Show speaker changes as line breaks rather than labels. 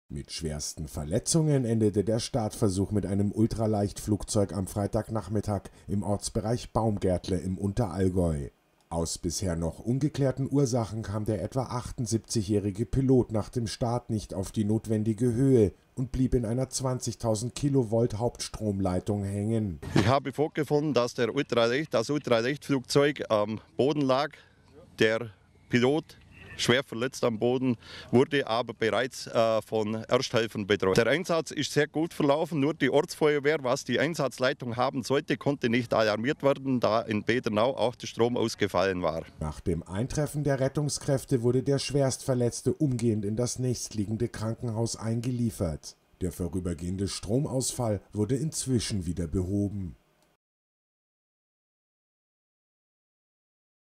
Mit schwersten Verletzungen endete der Startversuch mit einem Ultraleichtflugzeug am Freitagnachmittag im Ortsbereich Baumgärtle im Unterallgäu. Aus bisher noch ungeklärten Ursachen kam der etwa 78-jährige Pilot nach dem Start nicht auf die notwendige Höhe und blieb in einer 20.000 Kilovolt Hauptstromleitung hängen.
Ich habe vorgefunden, dass das Ultraleichtflugzeug am Boden lag. Der Pilot schwer verletzt am Boden, wurde aber bereits von Ersthelfern betreut. Der Einsatz ist sehr gut verlaufen, nur die Ortsfeuerwehr, was die Einsatzleitung haben sollte, konnte nicht alarmiert werden, da in Bedernau auch der Strom ausgefallen war.
Nach dem Eintreffen der Rettungskräfte wurde der Schwerstverletzte umgehend in das nächstliegende Krankenhaus eingeliefert. Der vorübergehende Stromausfall wurde inzwischen wieder behoben.